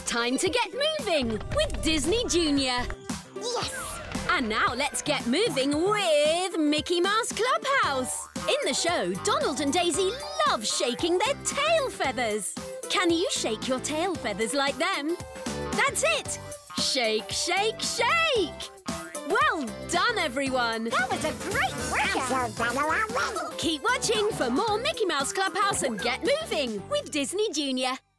time to get moving with Disney Junior. Yes! And now let's get moving with Mickey Mouse Clubhouse. In the show, Donald and Daisy love shaking their tail feathers. Can you shake your tail feathers like them? That's it! Shake, shake, shake! Well done, everyone! That was a great workout! I'm so done already! Keep watching for more Mickey Mouse Clubhouse and Get Moving with Disney Junior.